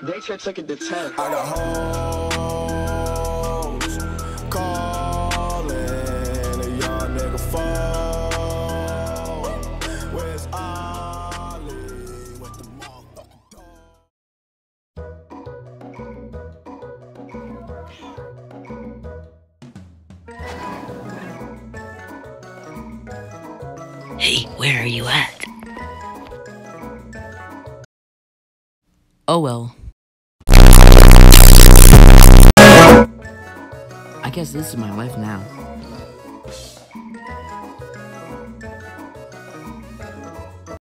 They took it to 10. I got hoes calling a young nigga phone. Where's Ollie with the motherfucking dog? Hey, where are you at? Oh well. I guess this is my life now.